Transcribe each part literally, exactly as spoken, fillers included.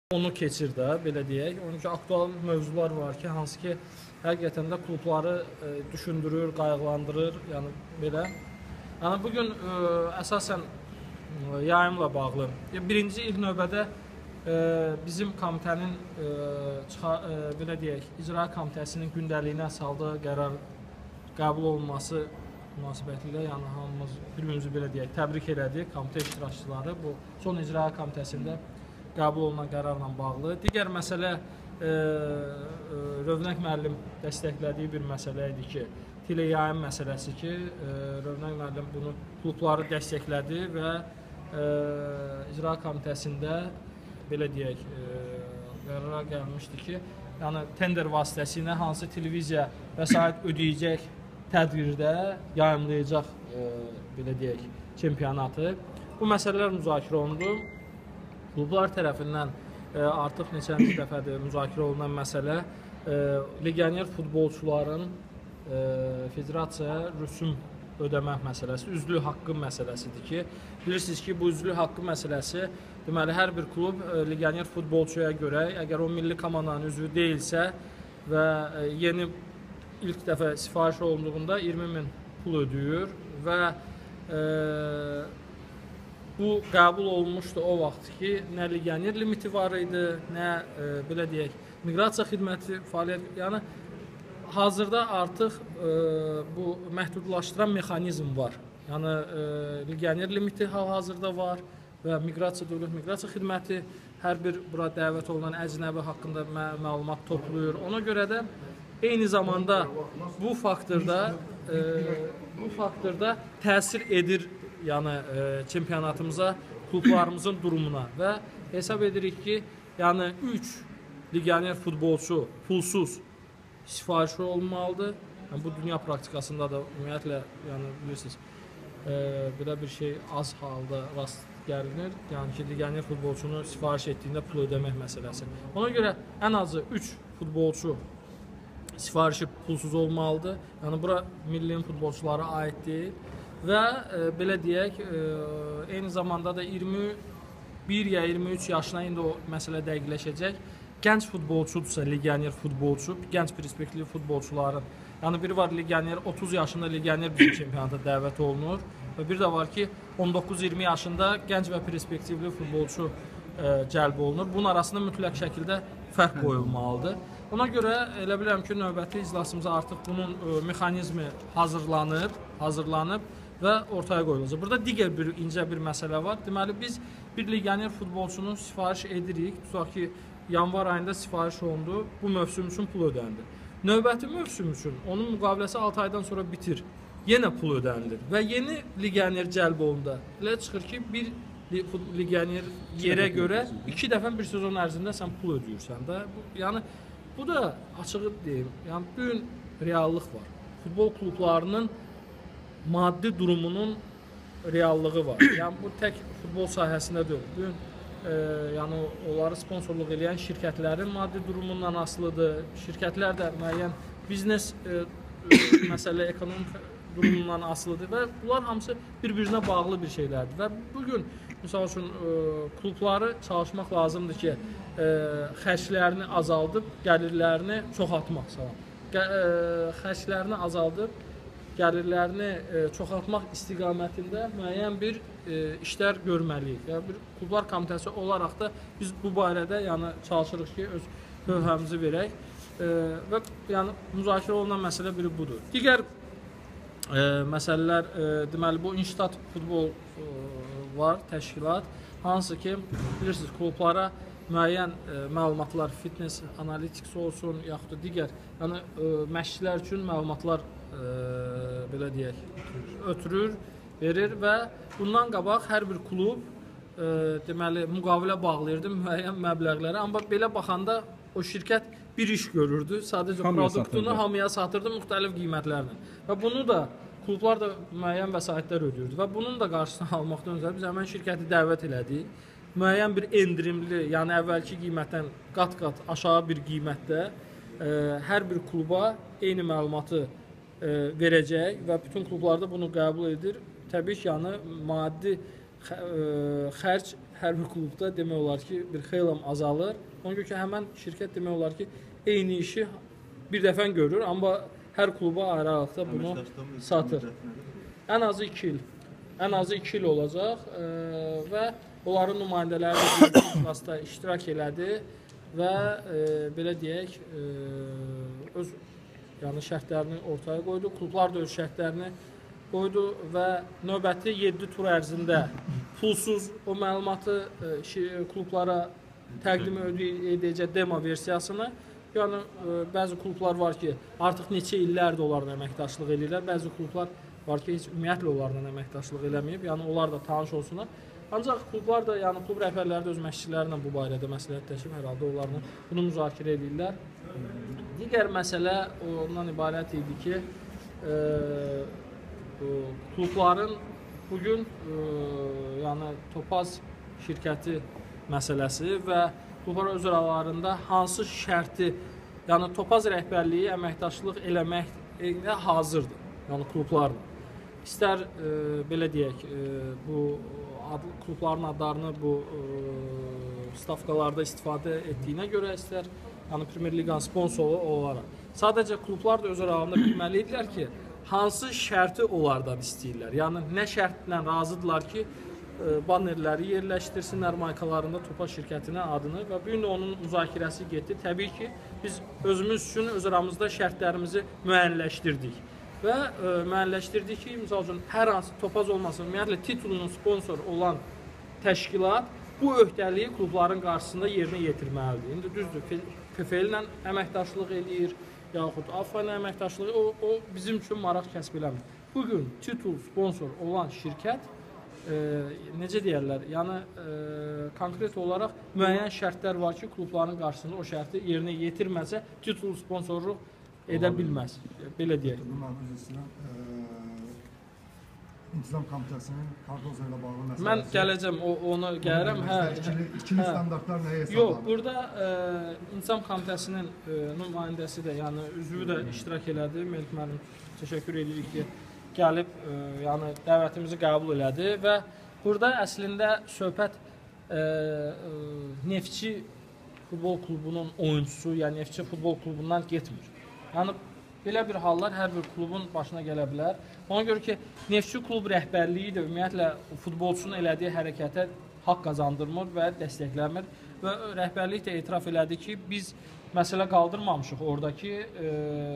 onu keçir də, belə deyək. Onun ki, aktual mövzular var ki, hansı ki, həqiqətən də klubları e, düşündürür, qayğılandırır, yəni belə. Yəni, bugün e, əsasən e, yayımla bağlı. Birinci ilk növbədə e, bizim komitənin, e, çıxa, e, belə deyək, icra komitəsinin gündəliyinə saldığı qərar qəbul olunması münasibətilə, yəni hamımız bir-birimizi belə deyək, təbrik elədik komitə iştirakçıları bu son icra komitəsində qəbul olunan qərarla bağlı. Digər məsələ e, e, Rövnəq müəllim dəstəklədiyi bir məsələ idi ki, teleyayım məsələsi ki, e, Rövnəq müəllim bunu klubları dəstəklədi və e, icra komitəsində belə deyək, e, qərara gəlmişdi ki, yəni tender vasitəsilə hansı televiziya vəsait ödəyəcək tədbirdə yayımlayacaq e, belə deyək, çempionatı. Bu məsələlər müzakirə olundu. Klublar tərəfindən e, artıq neçənci dəfədir müzakirə olunan məsələ e, legioner futbolçuların e, federasiyaya rüsum ödəmək məsələsi, üzvlük haqqı məsələsidir ki, bilirsiniz ki, bu üzvlük haqqı məsələsi deməli, hər bir klub e, legioner futbolçuya görə, əgər o milli komandanın üzvü deyilsə və e, yeni ilk dəfə sifariş olunduğunda iyirmi min pul ödəyir və e, bu qəbul olunmuşdu o vaxt ki, nə legioner limiti var idi, nə e, belə deyək, miqrasiya xidməti fəaliyyət, yəni hazırda artıq e, bu məhdudlaşdıran mexanizm var. Yəni e, legioner limiti hal-hazırda var və miqrasiya dövlət miqrasiya xidməti hər bir bura dəvət olunan əcnəbi haqqında mə məlumat toplayır. Ona görə də eyni zamanda bu faktorda e, bu faktorda təsir edir, yəni e, çempionatımıza, klublarımızın durumuna və hesab edirik ki, yəni üç legioner futbolçu pulsuz sifarişi olmalıdır. Yəni, bu dünya praktikasında da ümumiyyətlə, yəni bilirsiniz, e, belə bir şey az halda rast gəlinir. Yəni ki, legioner futbolçunu sifariş etdiyində pul ödəmək məsələsi. Ona görə ən azı üç futbolçu sifarişi pulsuz olmalıdır. Yəni bura milli futbolçulara aid deyil. Və e, belə deyək, e, eyni zamanda da iyirmi bir ya iyirmi üç yaşına indi o məsələ dəqiqləşəcək. Gənc futbolçudursa, legioner futbolçu, gənc perspektivli futbolçuların, yəni biri var legioner, otuz yaşında legioner bizim çempionata dəvət olunur və bir də var ki, on doqquz iyirmi yaşında gənc və perspektivli futbolçu e, cəlb olunur. Bunun arasında mütləq şəkildə fərq qoyulmalıdır. Ona görə elə bilirəm ki, növbəti iclasımıza artıq bunun e, mexanizmi hazırlanıb, hazırlanıb və ortaya qoyulacaq. Burada digər bir incə bir məsələ var. Deməli, biz bir legioner futbolçunu sifariş edirik. Tutaq ki, yanvar ayında sifariş olundu, bu mövsüm üçün pul ödəndi. Növbəti mövsüm üçün onun müqaviləsi altı aydan sonra bitir. Yenə pul ödənilir və yeni legioner cəlb olundu. Elə çıxır ki, bir legioner yerə görə iki dəfə bir sezon ərzində sən pul ödəyirsən də. Bu, yəni, bu da açığı deyim, yəni bu gün reallıq var. Futbol klublarının maddi durumunun reallığı var. Yəni bu tək futbol sahəsində deyil. Bu gün e, yəni onları sponsorluq edən şirkətlərin maddi durumundan asılıdır. Şirkətlər də müəyyən biznes e, məsələ ekonomik durumundan asılıdır və bunlar hamısı bir-birinə bağlı bir şeylərdir. Və bu gün misal üçün e, klubları çalışmaq lazımdır ki, e, xərclərini azaldıb, gəlirlərini çoxaltmaq salam. Ə, xərclərini azaldıb, gəlirlərini e, çoxaltmaq istiqamətində müəyyən bir e, işlər görməliyik. Yəni, bir klublar komitəsi olaraq da biz bu barədə yəni, çalışırıq ki, öz tövhəmizi verək e, və yəni, müzakirə olunan məsələ biri budur. Digər e, məsələlər, e, deməli, bu İnşitat futbol e, var, təşkilat, hansı ki, bilirsiniz, klublara müəyyən e, məlumatlar, fitness, analitiks olsun, yaxud da digər, yəni e, məşqçilər üçün məlumatlar e, belə deyək, ötürür, verir və bundan qabaq hər bir klub e, deməli, müqavilə bağlayırdı müəyyən məbləğlərə, amma belə baxanda o şirkət bir iş görürdü, sadəcə hamıya produktunu satırdı. hamıya satırdı müxtəlif qiymətlərlə və bunu da klublar da müəyyən vəsaitlər ödəyirdi və bunun da qarşısını almaqdan öncə biz həmən şirkəti dəvət elədik. Müəyyən bir endirimli, yəni əvvəlki qiymətdən qat-qat aşağı bir qiymətdə e, hər bir kluba eyni məlumatı e, verəcək və bütün klublar da bunu qəbul edir. Təbii ki, yəni maddi xərc hər bir klubda demək olar ki, bir xeyli azalır. Ona görə ki, həmən şirkət demək olar ki, eyni işi bir dəfə görür, amma hər kluba ayrı-ayrılıqda bunu satır. Ən azı iki il. Ən azı iki il olacaq e, və onların nümayəndələri iclasda iştirak elədi və e, belə deyək, e, öz yəni şərtlərini ortaya qoydu. Klublar da öz şərtlərini qoydu və növbəti yeddi tur ərzində pulsuz o məlumatı e, klublara təqdim edəcək demo versiyasını. Yəni e, bəzi klublar var ki, artıq neçə illərdir onlarla əməkdaşlıq edirlər. Bəzi klublar var ki, heç ümumiyyətlə onlarla əməkdaşlıq eləməyib. Yəni onlar da tanış olsunlar. Ancaq klublar da, yəni klub rəhbərləri də öz məşqçilərlə bu barədə məsləhətləşib, hər halda onlarla bunu müzakirə edirlər. Digər məsələ ondan ibarət idi ki, e, klubların bugün e, yəni Topaz şirkəti məsələsi və klublar öz aralarında hansı şərti, yəni Topaz rəhbərliyi əməkdaşlıq eləməklə hazırdır, yəni klublarla. İstər e, belə deyək, e, bu ad, klubların adlarını bu e, stavkalarda istifadə etdiyinə görə, istər yəni Premyer Liqanın sponsoru olaraq. Sadəcə klublar da öz aralarında bilməli idilər ki, hansı şərti onlardan istəyirlər. Yəni nə şərtlə razıdırlar ki, bannerləri yerləşdirsinlər markalarında Topaz şirkətinə adını və bu gün də onun müzakirəsi getdi. Təbii ki, biz özümüz üçün öz aramızda şərtlərimizi müəyyənləşdirdik və e, müəyyənləşdirdik ki, misal üçün hər hansı Topaz olmasın, ümumiyyətlə titulunun sponsor olan təşkilat bu öhdəliyi klubların qarşısında yerinə yetirməlidir. İndi düzdür, P F L ilə əməkdaşlıq eləyir, yaxud A F A ilə əməkdaşlığı, o, o bizim üçün maraq kəsb eləmir. Bugün titul sponsor olan şirkət E, necə deyərlər, yəni e, konkret olaraq müəyyən şərtlər var ki, klubların qarşısında o şərti yerinə yetirməsə, titul sponsorluq edə bilməz. Belə deyək. Bunun üzrə İntizam Komitəsinin Cardozo ilə bağlı məsələsi. Mən gələcəm, o, onu gəlirəm. Hə, ikili, ikili hə. standartlar nəyə hesablanır? Yox, burada e, İntizam Komitəsinin e, nümayəndəsi də, yəni üzvü də iştirak elədi. Məlik müəllim, təşəkkür edirik ki, gəlib, e, yəni dəvətimizi qəbul elədi və burada əslində söhbət e, e, Neftçi futbol klubunun oyuncusu, yəni Neftçi futbol klubundan getmir. Yəni belə bir hallar hər bir klubun başına gələ bilər. Ona görə ki, Neftçi klub rəhbərliyi də ümumiyyətlə futbolçunun elədiyi hərəkətə haqq qazandırmır və dəstəkləmir və rəhbərlik də etiraf elədi ki, biz məsələ qaldırmamışıq oradakı e,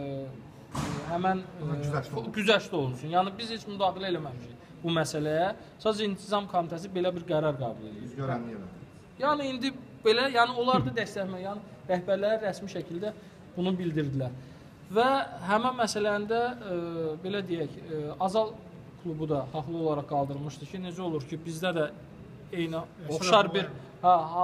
həmən e, güzəştə olunsun. Yəni biz heç müdaxilə eləməmişik bu məsələyə. Sadəcə İntizam Komitəsi belə bir qərar qəbul edir. Görənliyə. Yəni indi belə, yəni onlar da dəstəkləmir. Yəni rəhbərlər rəsmi şəkildə bunu bildirdilər. Və həmən məsələndə e, belə deyək, e, Azal klubu da haqlı olaraq qaldırmışdı ki, necə olur ki, bizdə də eyni oxşar bir ha, ha,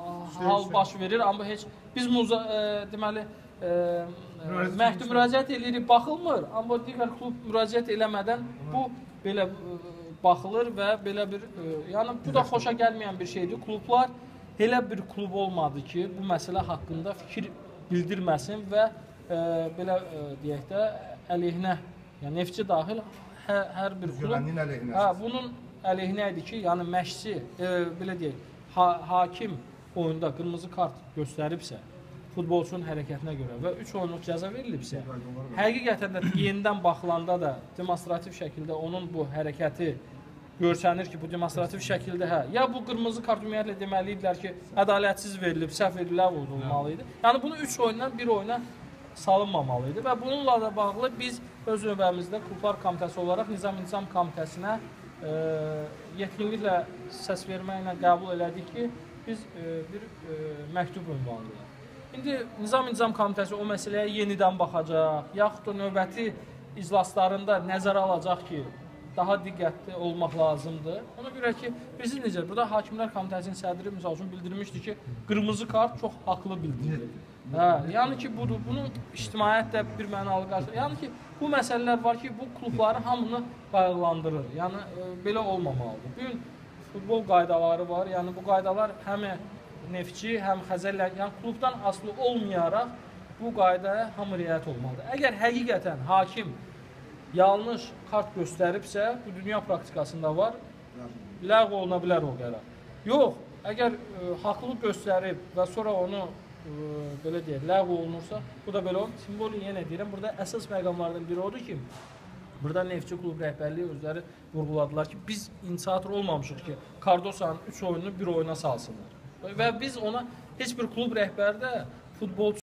hal baş verir, amma heç biz muza, e, deməli e, məhdud müraciət eləyirik, baxılmır, amma digər klub müraciət eləmədən bu belə ə, baxılır və belə bir, ə, yəni bu da xoşa gəlməyən bir şeydir. Klublar elə bir klub olmadı ki, bu məsələ haqqında fikir bildirməsin və ə, belə ə, deyək də əleyhinə, yəni Neftçi daxil hər, hər bir klub hə, bunun əleyhinə idi ki, yəni məşqçi, ə, belə deyək, ha, hakim oyunda qırmızı kart göstəribsə, futbolçunun hərəkətinə görə və üç oyunluq cəza verilibsə, həqiqətən də yenidən baxılanda da demonstrativ şəkildə onun bu hərəkəti görsənir ki, bu demonstrativ şəkildə hə, ya bu qırmızı kart ümumiyyətlə deməli idilər ki, ədalətsiz verilib, səhv verilib vurulmalı idi. Yəni bunu üç oyundan bir oyuna salınmamalı idi və bununla da bağlı biz öz növbəmizdə Klublar Komitəsi olaraq Nizam-İntizam Komitəsinə e, yetkinliklə səs verməklə qəbul elədik ki, biz e, bir e, məktub ünvanlayaq. İndi Nizam-İntizam Komitəsi o məsələyə yenidən baxacaq, yaxud da növbəti iclaslarında nəzərə alacaq ki, daha diqqətli olmaq lazımdır. Ona görə ki, bilirsiniz necə, burada Hakimlər Komitəsinin sədri misal üçün bildirmişdi ki, qırmızı kart çox haqlı bildirir. Hə, yəni ki, budur, bunu ictimaiyyət də bir mənalı qarşılayır. Yəni ki, bu məsələlər var ki, bu klubları hamını qayğılandırır. Yəni, e, belə olmamalıdır. Bu gün futbol qaydaları var, yəni bu qaydalar həm Neftçi, həm Xəzərlə, yəni klubdan asılı olmayaraq bu qaydaya hamı riayət olmalıdır. Əgər həqiqətən hakim yanlış kart göstəribsə, bu dünya praktikasında var, ləğv oluna bilər o qərar. Yox, əgər ə, haqlılıq göstərib və sonra onu ə, belə deyək, ləğv olunursa, bu da belə olur. Simvol yenə deyirəm, burada əsas məqamlardan biri odur ki, burada Neftçi klub rəhbərliyi özləri vurğuladılar ki, biz inisiator olmamışıq ki, Cardosanın üç oyununu bir oyuna salsınlar. Və biz ona heç bir klub rəhbəri də futbolçu